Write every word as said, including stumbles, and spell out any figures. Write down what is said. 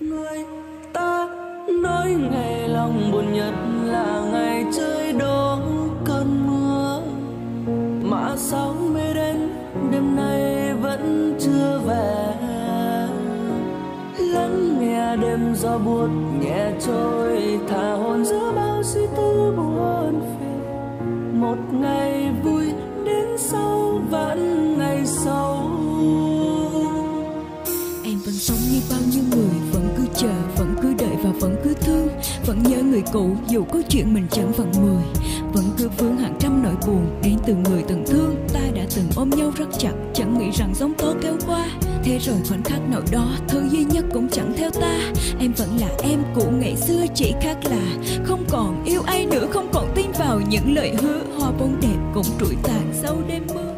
Người ta nói ngày lòng buồn nhất là ngày trời đổ cơn mưa, mà sao mây đến đêm nay vẫn chưa về. Lắng nghe đêm gió buốt nhẹ trôi, thả hồn giữa bao suy tư buồn phiền. Một ngày vui đến sau vẫn ngày sau. Em vẫn sống như bao nhiêu người, vẫn cứ chờ, vẫn cứ đợi và vẫn cứ thương. Vẫn nhớ người cũ dù có chuyện mình chẳng phận mười. Vẫn cứ vương hàng trăm nỗi buồn đến từ người từng thương. Ta đã từng ôm nhau rất chặt, chẳng nghĩ rằng giông tố kéo qua. Thế rồi khoảnh khắc nào đó, thứ duy nhất cũng chẳng theo ta. Em vẫn là em cũ ngày xưa, chỉ khác là không còn yêu ai nữa, không còn tin vào những lời hứa. Hoa bông đẹp cũng trụi tàn sau đêm mưa.